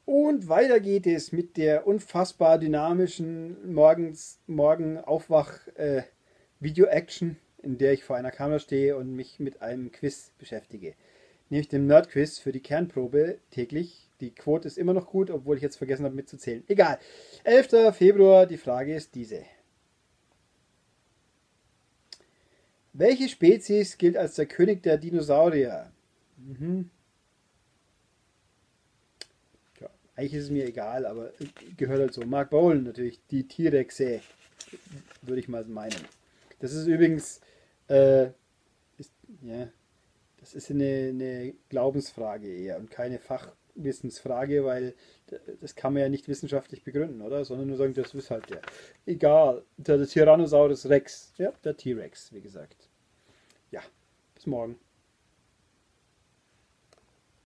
Und weiter geht es mit der unfassbar dynamischen Morgen-Aufwach-Video-Action, in der ich vor einer Kamera stehe und mich mit einem Quiz beschäftige. Nämlich dem Nerd-Quiz für die Kernprobe täglich. Die Quote ist immer noch gut, obwohl ich jetzt vergessen habe mitzuzählen. Egal. 11. Februar, die Frage ist diese. Welche Spezies gilt als der König der Dinosaurier? Mhm. Ja, eigentlich ist es mir egal, aber gehört halt so. Mark Bolan natürlich, die T-Rexe, würde ich mal meinen. Das ist übrigens, äh, ist, ja, das ist eine Glaubensfrage eher und keine Fachwissensfrage, weil das kann man ja nicht wissenschaftlich begründen, oder? Sondern nur sagen, das ist halt der. Egal, der Tyrannosaurus Rex, ja, der T-Rex, wie gesagt. Ja, bis morgen.